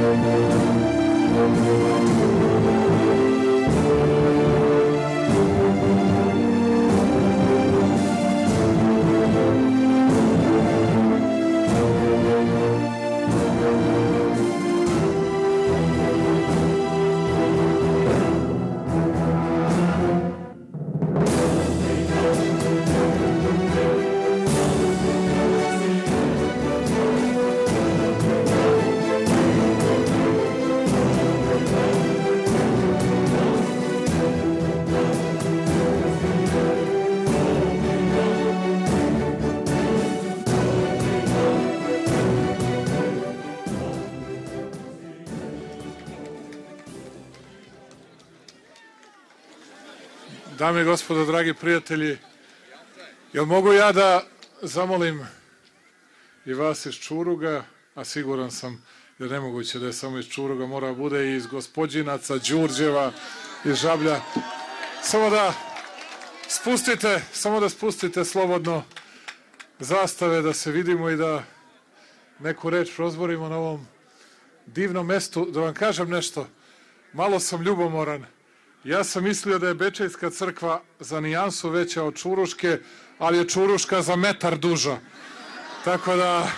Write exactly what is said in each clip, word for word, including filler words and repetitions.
Dame i gospodo, dragi prijatelji, jel mogu ja da zamolim i vas iz Čuruga, a siguran sam jer nemoguće da je samo iz Čuruga, mora bude i iz Gospođinaca, Đurđeva, iz Žablja, samo da spustite, samo da spustite slobodno zastave, da se vidimo i da neku reč prozborimo na ovom divnom mestu. Da vam kažem nešto, malo sam ljubomoran. Ja sam mislio da je Bečejska crkva za nijansu veća od Čuruške, ali je Čuruška za metar duža. Tako da,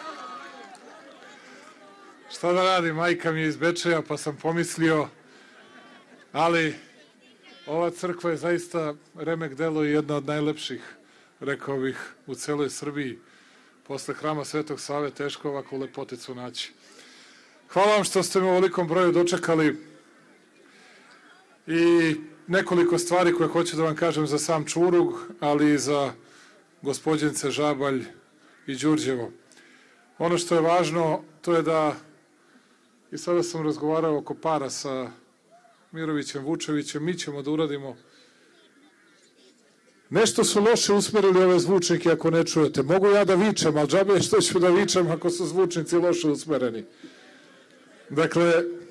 šta da radim, majka mi je iz Bečeja, pa sam pomislio, ali ova crkva je zaista remek delo i jedna od najlepših, rekao bih, u celoj Srbiji. Posle hrama Svetog Save teško ovakvu lepoticu naći. Hvala vam što ste me u ovolikom broju dočekali. I nekoliko stvari koje hoću da vam kažem za sam Čurug, ali i za Gospođince, Žabalj i Đurđevo. Ono što je važno, to je da, i sada sam razgovarao oko para sa Mirovićem, Vučevićem, mi ćemo da uradimo. Nešto su loše usmerili ove zvučnike ako ne čujete. Mogu ja da vičem, ali džabe što ću da vičem ako su zvučnici loše usmereni. Dakle,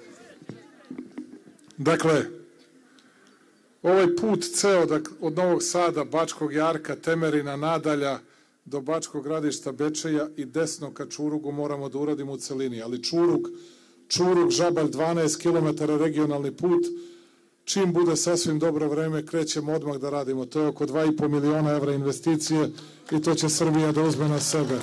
dakle, ovaj put ceo od Novog Sada, Bačkog Jarka, Temerina, Nadalja do Bačkog Gradišta, Bečeja i desno ka Čurugu moramo da uradimo u celini. Ali Čurug, Čurug, Žabalj, dvanaest kilometara regionalni put, čim bude sasvim dobro vreme, krećemo odmah da radimo. To je oko dva i po miliona evra investicije i to će Srbija da uzme na sebe.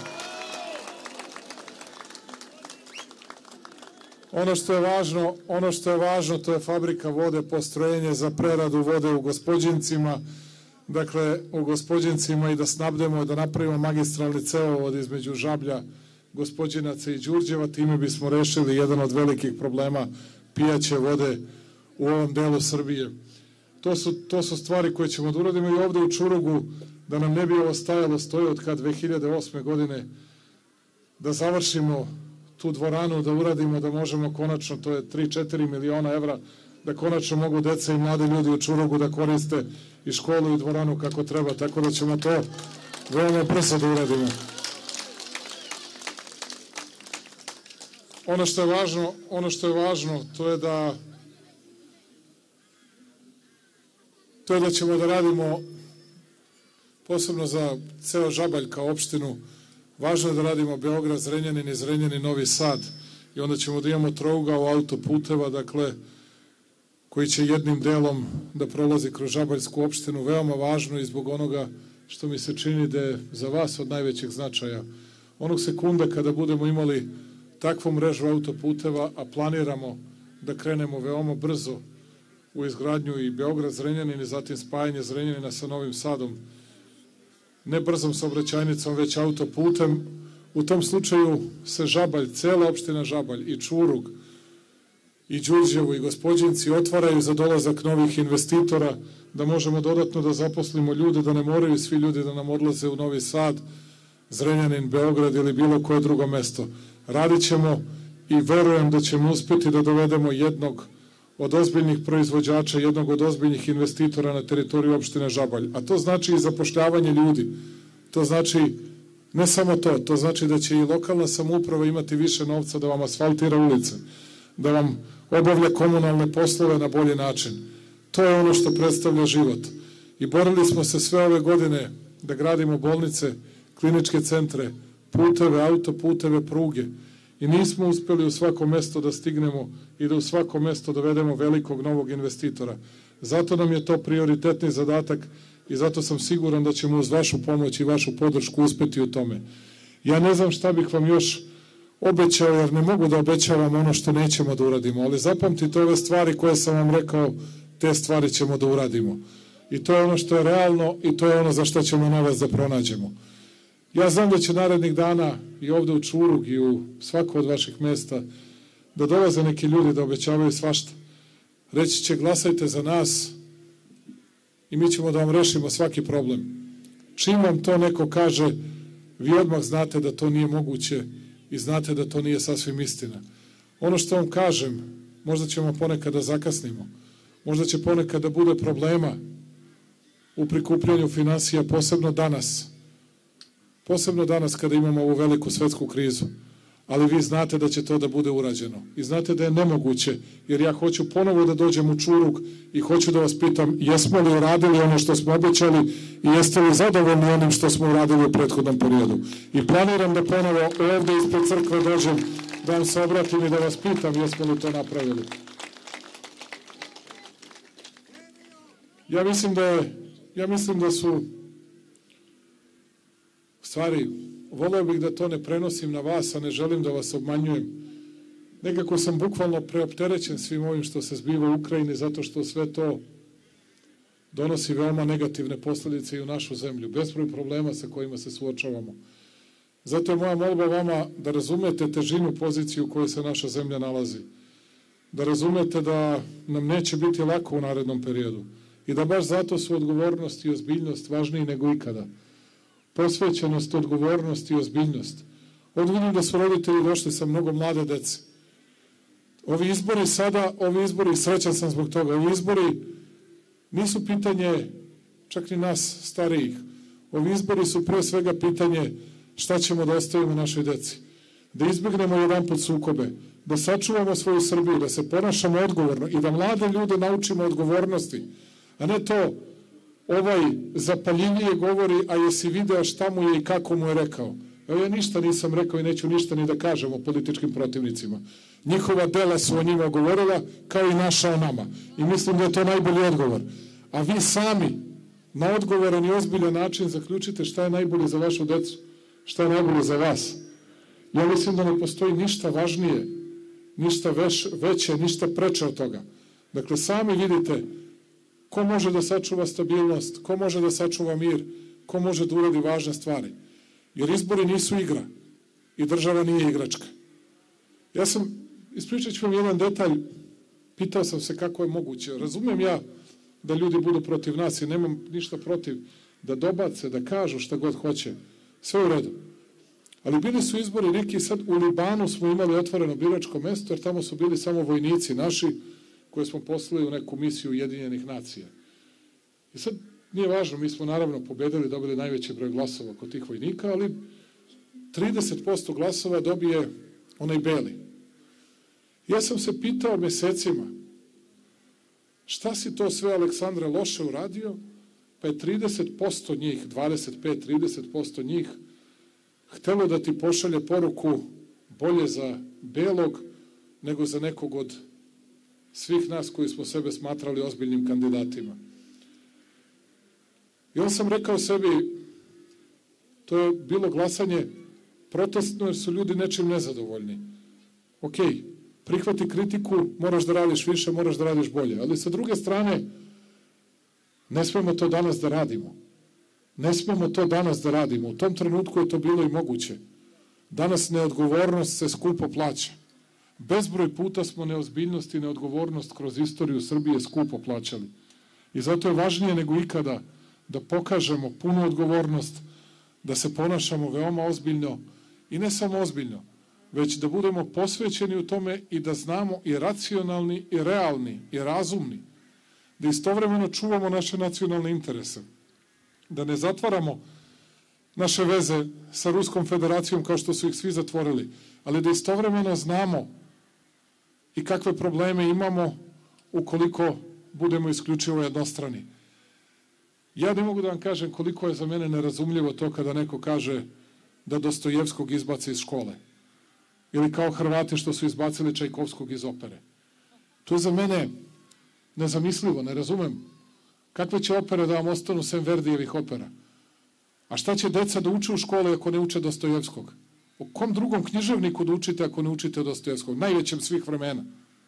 Ono što je važno, ono što je važno, to je fabrika vode, postrojenje za preradu vode u Gospođincima, dakle u Gospođincima i da snabdemo, da napravimo magistralni cevovod između Žablja, Gospođinaca i Đurđeva, time bismo rešili jedan od velikih problema pijaće vode u ovom delu Srbije. To su, to su stvari koje ćemo da uradimo i ovde u Čurugu, da nam ne bi ovo stajalo, stoji od kad dve hiljade osme godine, da završimo tu dvoranu, da uradimo, da možemo konačno, to je tri do četiri miliona evra, da konačno mogu deca i mladi ljudi u Čurugu da koriste i školu i dvoranu kako treba, tako da ćemo to veoma brzo da uradimo. Ono što je važno, ono što je važno, to je da to je da ćemo da radimo posebno za ceo Žabalj kao opštinu. Važno je da radimo Beograd, Zrenjanin i Zrenjanin, Novi Sad i onda ćemo da imamo trougao autoputeva, dakle, koji će jednim delom da prolazi kroz Žabaljsku opštinu, veoma važno i zbog onoga što mi se čini da je za vas od najvećeg značaja. Onog sekunda kada budemo imali takvu mrežu autoputeva, a planiramo da krenemo veoma brzo u izgradnju i Beograd, Zrenjanin i zatim spajanje Zrenjanina sa Novim Sadom, ne brzom saobraćajnicom, već autoputem. U tom slučaju se Žabalj, cela opština Žabalj i Čurug i Đurđevo i Gospođinci otvaraju za dolazak novih investitora, da možemo dodatno da zaposlimo ljude, da ne moraju svi ljudi da nam odlaze u Novi Sad, Zrenjanin, Beograd ili bilo koje drugo mesto. Radit ćemo i verujem da ćemo uspeti da dovedemo jednog od ozbiljnih proizvođača, jednog od ozbiljnih investitora na teritoriju opštine Žabalj. A to znači i zapošljavanje ljudi. To znači ne samo to, to znači da će i lokalna samouprava imati više novca da vam asfaltira ulice, da vam obavlja komunalne poslove na bolji način. To je ono što predstavlja život. I borili smo se sve ove godine da gradimo bolnice, kliničke centre, puteve, autoputeve, pruge. I nismo uspeli u svako mesto da stignemo i da u svako mesto dovedemo velikog novog investitora. Zato nam je to prioritetni zadatak i zato sam siguran da ćemo uz vašu pomoć i vašu podršku uspeti u tome. Ja ne znam šta bih vam još obećao, jer ne mogu da obećavam ono što nećemo da uradimo, ali zapamtite ove stvari koje sam vam rekao, te stvari ćemo da uradimo. I to je ono što je realno i to je ono za što ćemo novac da pronađemo. Ja znam da će narednih dana i ovde u Čurug i u svako od vaših mesta da dolaze neki ljudi da obećavaju svašta. Reći će glasajte za nas i mi ćemo da vam rešimo svaki problem. Čim vam to neko kaže, vi odmah znate da to nije moguće i znate da to nije sasvim istina. Ono što vam kažem, možda ćemo ponekad da zakasnimo, možda će ponekad da bude problema u prikupljanju finansija, posebno danas. Posebno danas kada imamo ovu veliku svetsku krizu. Ali vi znate da će to da bude urađeno. I znate da je nemoguće, jer ja hoću ponovo da dođem u Čurug i hoću da vas pitam jesmo li uradili ono što smo obećali i jeste li zadovoljni onim što smo uradili u prethodnom periodu. I planiram da ponovo ovde ispred crkve dođem da vam se obratim i da vas pitam jesmo li to napravili. Ja mislim da je, ja mislim da su stvari, voleo bih da to ne prenosim na vas, a ne želim da vas obmanjujem. Nekako sam bukvalno preopterećen svim ovim što se zbiva u Ukrajini, zato što sve to donosi veoma negativne posledice i u našu zemlju, bezbroj problema sa kojima se suočavamo. Zato je moja molba vama da razumete težinu poziciju u kojoj se naša zemlja nalazi, da razumete da nam neće biti lako u narednom periodu i da baš zato su odgovornost i ozbiljnost važniji nego ikada. Posvećenost, odgovornost i ozbiljnost. Ovdje vidim da su roditelji došli sa mnogo mlade dece. Ovi izbori sada, ovi izbori, srećan sam zbog toga, ovi izbori nisu pitanje čak ni nas starijih. Ovi izbori su pre svega pitanje šta ćemo da ostavimo našoj deci. Da izbjegnemo jedan put sukobe, da sačuvamo svoju Srbiju, da se ponašamo odgovorno i da mlade ljude naučimo odgovornosti, a ne to ovaj zapaljivije govori, a jesi video šta mu je i kako mu je rekao. Evo ja ništa nisam rekao i neću ništa ni da kažem o političkim protivnicima. Njihova dela su o njima govorila, kao i naša o nama. I mislim da je to najbolji odgovor. A vi sami, na odgovoran i ozbiljan način, zaključite šta je najbolje za vašu decu, šta je najbolje za vas. Ja mislim da ne postoji ništa važnije, ništa veš, veće, ništa preče od toga. Dakle, sami vidite ko može da sačuva stabilnost, ko može da sačuva mir, ko može da uradi važne stvari. Jer izbori nisu igra i država nije igračka. Ja sam, ispričat ću vam jedan detalj, pitao sam se kako je moguće. Razumem ja da ljudi budu protiv nas i nemam ništa protiv da dobace, da kažu šta god hoće. Sve u redu. Ali bili su izbori neki, sad u Libanu smo imali otvoreno biračko mesto, jer tamo su bili samo vojnici naši, koje smo poslali u neku misiju Ujedinjenih nacija. I sad nije važno, mi smo naravno pobedili, dobili najveći broj glasova kod tih vojnika, ali trideset posto glasova dobije onaj beli. Ja sam se pitao mesecima, šta si to sve, Aleksandre, loše uradio, pa je trideset posto njih, dvadeset pet do trideset posto njih, htelo da ti pošalje poruku bolje za belog nego za nekog od svih nas koji smo sebe smatrali ozbiljnim kandidatima. I onda sam rekao sebi, to je bilo glasanje protestno jer su ljudi nečim nezadovoljni. Ok, prihvati kritiku, moraš da radiš više, moraš da radiš bolje. Ali sa druge strane, ne smemo to danas da radimo. Ne smemo to danas da radimo. U tom trenutku je to bilo i moguće. Danas neodgovornost se skupo plaća. Bezbroj puta smo neozbiljnost i neodgovornost kroz istoriju Srbije skupo plaćali. I zato je važnije nego ikada da pokažemo punu odgovornost, da se ponašamo veoma ozbiljno i ne samo ozbiljno, već da budemo posvećeni u tome i da znamo i racionalni i realni i razumni, da istovremeno čuvamo naše nacionalne interese, da ne zatvaramo naše veze sa Ruskom federacijom kao što su ih svi zatvorili, ali da istovremeno znamo i kakve probleme imamo ukoliko budemo isključivo jednostrani. Ja ne mogu da vam kažem koliko je za mene nerazumljivo to kada neko kaže da Dostojevskog izbaci iz škole. Ili kao Hrvati što su izbacili Čajkovskog iz opere. To je za mene nezamislivo, ne razumem. Kakve će opere da vam ostanu sem Verdijevih opera? A šta će deca da uče u škole ako ne uče Dostojevskog? O kom drugom književniku da učite ako ne učite Dostojevskog? Najvećem svih vremena.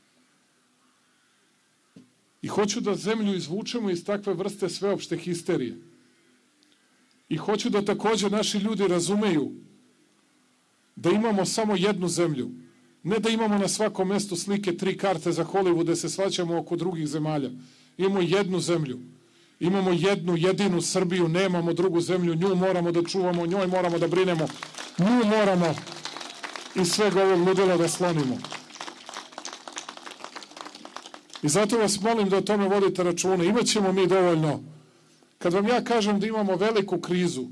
I hoću da zemlju izvučemo iz takve vrste sveopšte histerije. I hoću da takođe naši ljudi razumeju da imamo samo jednu zemlju. Ne da imamo na svakom mestu slike, tri karte za Hollywood, da se svaćamo oko drugih zemalja. Imamo jednu zemlju. Imamo jednu, jedinu Srbiju, nemamo drugu zemlju, nju moramo da čuvamo, njoj moramo da brinemo, nju moramo iz svega ovog ludila da slonimo. I zato vas molim da o tome vodite računa. Imaćemo mi dovoljno. Kad vam ja kažem da imamo veliku krizu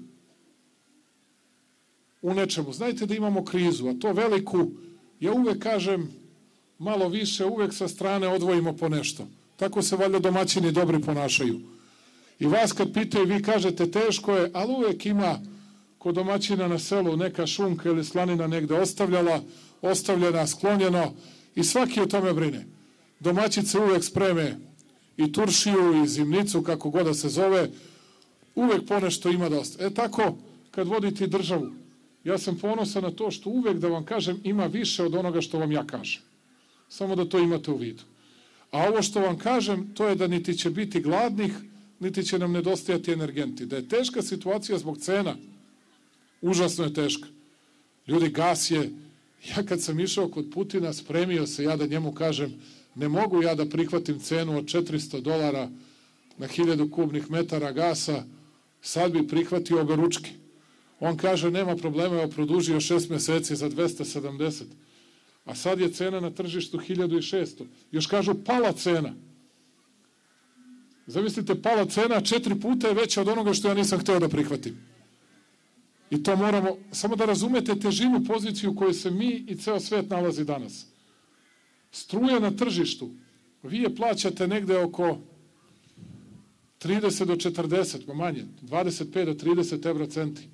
u nečemu, znajte da imamo krizu, a to veliku, ja uvek kažem malo više, uvek sa strane odvojimo po nešto. Tako se valjda domaćini dobri ponašaju. I vas kad pitaju, vi kažete teško je, ali uvek ima kod domaćina na selu neka šunka ili slanina negde ostavljala, ostavljena, sklonjeno i svaki o tome brine. Domaćice uvek spreme i turšiju i zimnicu, kako god da se zove, uvek ponešto ima dosta. E tako, kad vodite državu, ja sam ponosan na to što uvek, da vam kažem, ima više od onoga što vam ja kažem. Samo da to imate u vidu. A ovo što vam kažem, to je da niti će biti gladnih, niti će nam nedostajati energenti. Da je teška situacija zbog cena, užasno je teška. Ljudi, gas je, ja kad sam išao kod Putina, spremio se ja da njemu kažem, ne mogu ja da prihvatim cenu od četiristo dolara na hiljadu kubnih metara gasa, sad bi prihvatio obe ručke. On kaže, nema problema, evo produžio šest meseci za dvesta sedamdeset. A sad je cena na tržištu hiljadu šesto. Još kažu, pala cena. Zamislite, pala cena, četiri puta je veća od onoga što ja nisam hteo da prihvatim. I to moramo, samo da razumete težinu poziciju u kojoj se mi i ceo svet nalazi danas. Struja na tržištu, vi je plaćate negde oko trideset do četrdeset, pa manje, dvadeset pet do trideset evra centi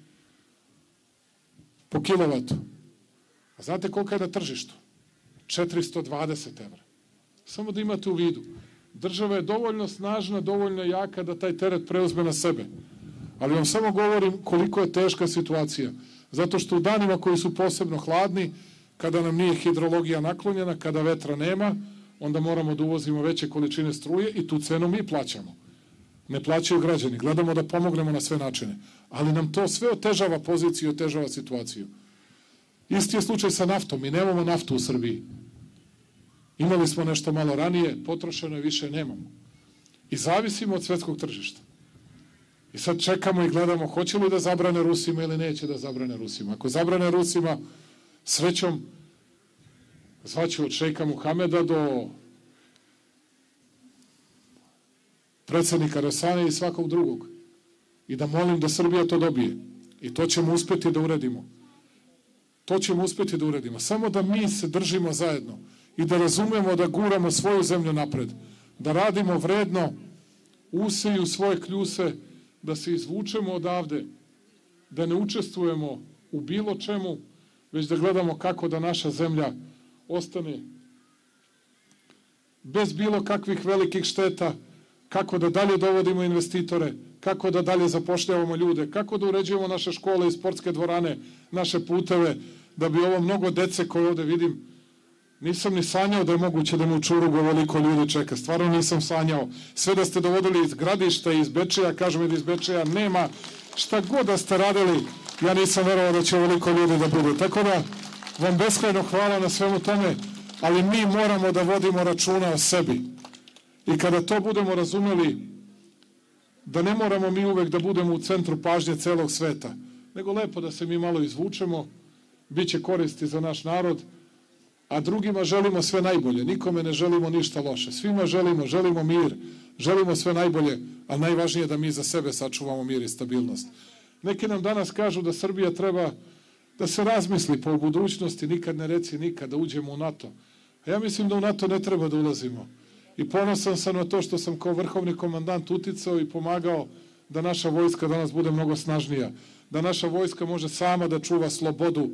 po kilovatu. A znate koliko je na tržištu? četiristo dvadeset evra. Samo da imate u vidu. Država je dovoljno snažna, dovoljno jaka da taj teret preuzme na sebe. Ali vam samo govorim koliko je teška situacija. Zato što u danima koji su posebno hladni, kada nam nije hidrologija naklonjena, kada vetra nema, onda moramo da uvozimo veće količine struje i tu cenu mi plaćamo. Ne plaćaju građani. Gledamo da pomognemo na sve načine. Ali nam to sve otežava poziciju i otežava situaciju. Isti je slučaj sa naftom. Mi nemamo naftu u Srbiji. Imali smo nešto malo ranije, potrošeno je, više nemamo. I zavisimo od svetskog tržišta. I sad čekamo i gledamo hoće li da zabrane Rusima ili neće da zabrane Rusima. Ako zabrane Rusima, srećom, zvaću od šejka Muhameda do predsednika Rosane i svakog drugog. I da molim da Srbija to dobije. I to ćemo uspeti da uradimo. To ćemo uspeti da uradimo. Samo da mi se držimo zajedno i da razumemo da guramo svoju zemlju napred. Da radimo vredno, useju svoje kljuse, da se izvučemo odavde, da ne učestvujemo u bilo čemu, već da gledamo kako da naša zemlja ostane bez bilo kakvih velikih šteta, kako da dalje dovodimo investitore, kako da dalje zapošljavamo ljude, kako da uređujemo naše škole i sportske dvorane, naše puteve, da bi ovo mnogo dece koje ovde vidim, nisam ni sanjao da je moguće da me u Čurugu ovoliko ljudi čeka. Stvarno nisam sanjao. Sve da ste dovodili iz Gradišta, iz Bečeja, kažu mi da iz Bečeja nema. Šta god da ste radili, ja nisam verovao da će ovoliko ljudi da bude. Tako da vam beskrajno hvala na svemu tome, ali mi moramo da vodimo računa o sebi. I kada to budemo razumeli, da ne moramo mi uvek da budemo u centru pažnje celog sveta, nego lepo da se mi malo izvučemo, bit će koristi za naš narod, a drugima želimo sve najbolje. Nikome ne želimo ništa loše. Svima želimo, želimo mir, želimo sve najbolje, a najvažnije je da mi za sebe sačuvamo mir i stabilnost. Neki nam danas kažu da Srbija treba da se razmisli po budućnosti, nikad ne reci nikad da uđemo u NATO. A ja mislim da u NATO ne treba da ulazimo. I ponosan sam na to što sam kao vrhovni komandant uticao i pomagao da naša vojska danas bude mnogo snažnija. Da naša vojska može sama da čuva slobodu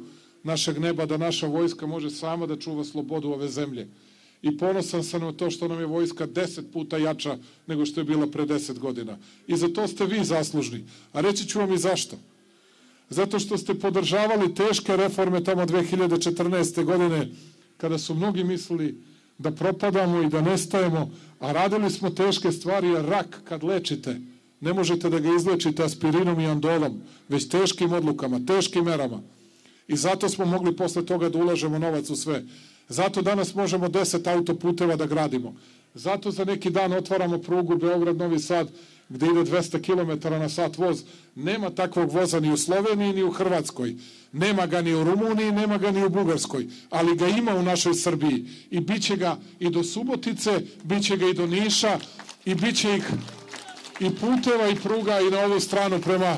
našeg neba, da naša vojska može sama da čuva slobodu ove zemlje. I ponosan sam na to što nam je vojska deset puta jača nego što je bila pre deset godina. I za to ste vi zaslužni. A reći ću vam i zašto. Zato što ste podržavali teške reforme tamo dve hiljade četrnaeste. godine, kada su mnogi mislili da propadamo i da nestajemo, a radili smo teške stvari, jer rak kad lečite, ne možete da ga izlečite aspirinom i andolom, već teškim odlukama, teškim merama. I zato smo mogli posle toga da ulažemo novac u sve. Zato danas možemo deset autoputeva da gradimo. Zato za neki dan otvaramo prugu Beograd-Novi Sad, gde ide dvesta kilometara na sat voz. Nema takvog voza ni u Sloveniji, ni u Hrvatskoj. Nema ga ni u Rumuniji, nema ga ni u Bugarskoj. Ali ga ima u našoj Srbiji. I bit će ga i do Subotice, bit će ga i do Niša, i bit će ih i puteva i pruga i na ovu stranu prema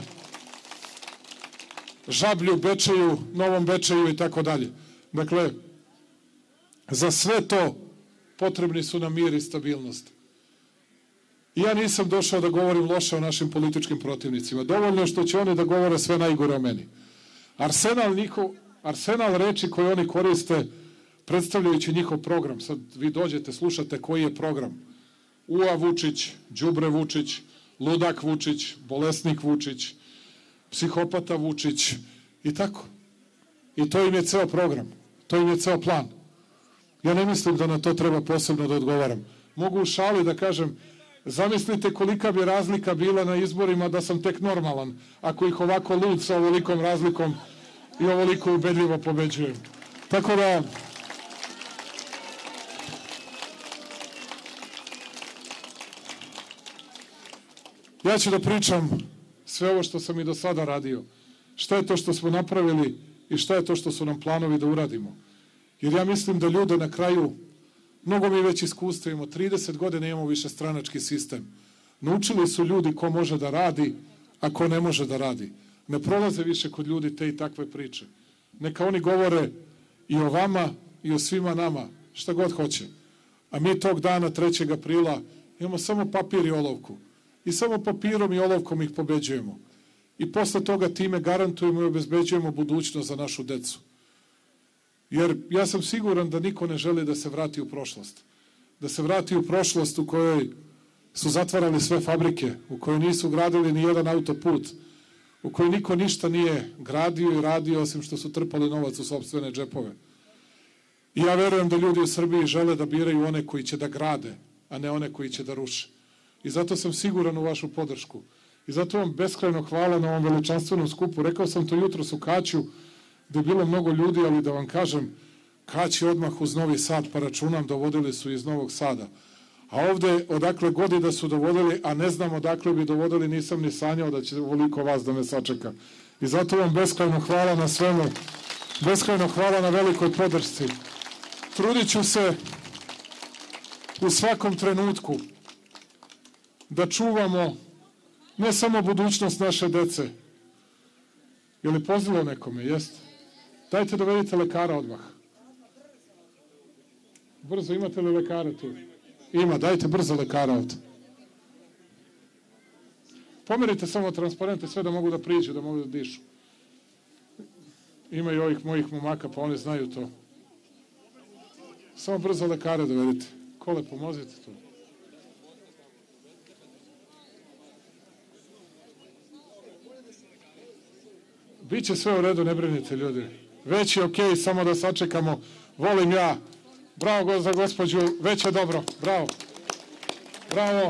Žablju, Bečeju, Novom Bečeju i tako dalje. Dakle, za sve to potrebni su nam mir i stabilnost. I ja nisam došao da govorim loše o našim političkim protivnicima. Dovoljno je što će oni da govore sve najgore o meni. Arsenal, njihov, arsenal reči koje oni koriste predstavljajući njihov program. Sad vi dođete, slušate koji je program. Ua Vučić, đubre Vučić, ludak Vučić, bolesnik Vučić, psihopata Vučić i tako. I to im je ceo program. To im je ceo plan. Ja ne mislim da na to treba posebno da odgovaram. Mogu u šali da kažem, zamislite kolika bi razlika bila na izborima da sam tek normalan, ako ih ovako lud sa ovolikom razlikom i ovoliko ubedljivo pobeđujem. Tako da, ja ću da pričam sve ovo što sam i do sada radio. Šta je to što smo napravili i šta je to što su nam planovi da uradimo. Jer ja mislim da ljude na kraju, mnogo mi već iskustva imamo, trideset godina imamo više stranački sistem. Naučili su ljudi ko može da radi, a ko ne može da radi. Ne prolaze više kod ljudi te i takve priče. Neka oni govore i o vama i o svima nama, šta god hoće. A mi tog dana, trećeg aprila, imamo samo papir i olovku. I samo papirom i olovkom ih pobeđujemo. I posle toga time garantujemo i obezbeđujemo budućnost za našu decu. Jer ja sam siguran da niko ne želi da se vrati u prošlost. Da se vrati u prošlost u kojoj su zatvarali sve fabrike, u kojoj nisu gradili ni jedan autoput, u kojoj niko ništa nije gradio i radio osim što su trpali novac u sopstvene džepove. I ja verujem da ljudi u Srbiji žele da biraju one koji će da grade, a ne one koji će da ruše. I zato sam siguran u vašu podršku. I zato vam beskrajno hvala na ovom veličanstvenom skupu. Rekao sam to jutros u Kaću, gde je bilo mnogo ljudi, ali da vam kažem, Kać je odmah uz Novi Sad, pa računam, dovodili su iz Novog Sada. A ovde, odakle god da su dovodili, a ne znam odakle bi dovodili, nisam ni sanjao da će ovoliko vas da me sačeka. I zato vam beskrajno hvala na svemu, beskrajno hvala na velikoj podršci. Trudit ću se u svakom trenutku da čuvamo ne samo budućnost naše dece. Je li pozvalo nekome? Jeste. Dajte dovedite lekara odmah. Brzo, imate li lekara tu? Ima, dajte brzo lekara ovde. Pomerite samo transparente sve da mogu da priđu, da mogu da dišu. Ima i ovih mojih momaka, pa oni znaju to. Samo brzo lekara dovedite. Kole, pomozite tu. Biće sve u redu, ne brinite ljudi. Već je okej, samo da sačekamo. Volim ja. Bravo za gospođu, već je dobro. Bravo. Bravo.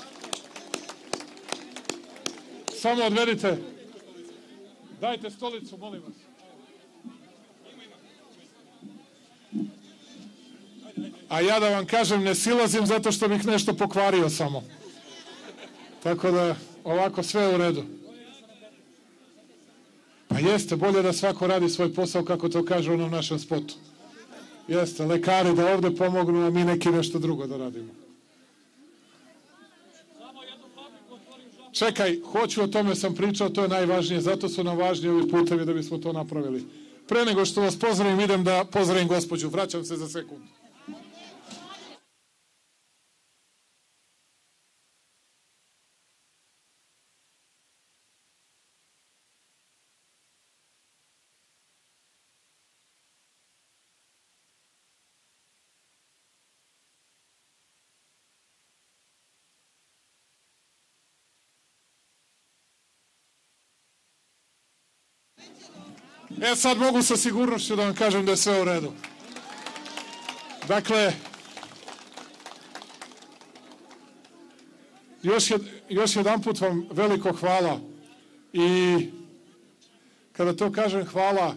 Samo odvedite. Dajte stolicu, molim vas. A ja da vam kažem, ne silazim zato što bih nešto pokvario samo. Tako da, ovako sve je u redu. Pa jeste, bolje da svako radi svoj posao, kako to kaže u onom našem spotu. Jeste, lekari da ovde pomognu, a mi neki nešto drugo da radimo. Čekaj, hoću, o tome sam pričao, to je najvažnije, zato su nam važni ovi putevi da bismo to napravili. Pre nego što vas pozdravim, idem da pozdravim gospođu, vraćam se za sekundu. E sad mogu sa sigurnošću da vam kažem da je sve u redu. Dakle, još, jed, još jedan put vam veliko hvala i kada to kažem hvala,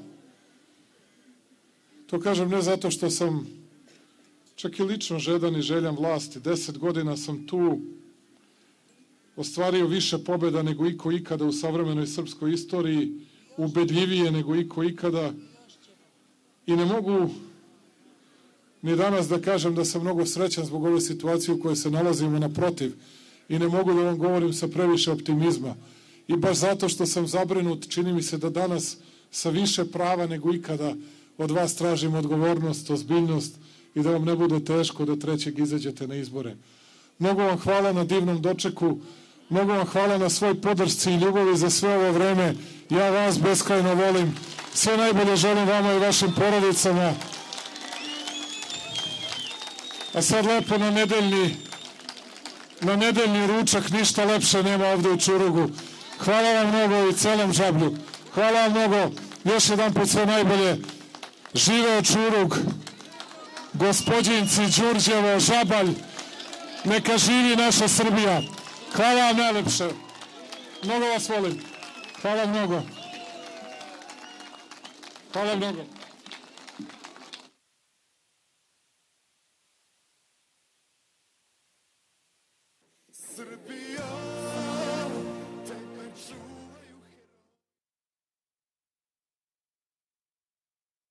to kažem ne zato što sam čak i lično žedan i željan vlasti. Deset godina sam tu ostvario više pobjeda nego iko ikada u savremenoj srpskoj istoriji, ubedljivije nego iko ikada i ne mogu ni danas da kažem da sam mnogo srećan zbog ove situacije u kojoj se nalazimo, naprotiv, i ne mogu da vam govorim sa previše optimizma. I baš zato što sam zabrinut, čini mi se da danas sa više prava nego ikada od vas tražim odgovornost, ozbiljnost i da vam ne bude teško da trećeg izađete na izbore. Mnogo vam hvala na divnom dočeku, mnogo vam hvala na svoj podršci i ljubavi za sve ovo vreme. Ja vas beskrajno volim. Sve najbolje želim vama i vašim porodicama. A sad lepo na nedeljni, na nedeljni ručak, ništa lepše nema ovde u Čurugu. Hvala vam mnogo i celom Žablju. Hvala vam mnogo. Još jedan put sve najbolje. Živeo Čurug, Gospođinci, Đurđevo, Žabalj. Neka živi naša Srbija. Hvala vam najlepše. Mnogo vas volim. Hvala mnogo. Hvala mnogo. Srbija.